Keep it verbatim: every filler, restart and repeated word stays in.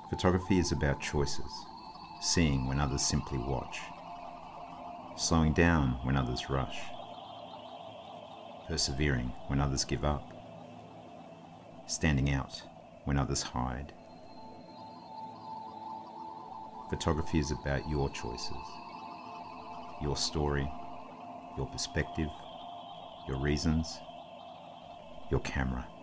Photography is about choices, seeing when others simply watch, slowing down when others rush, persevering when others give up, standing out when others hide. Photography is about your choices, your story, your perspective, your reasons, your camera.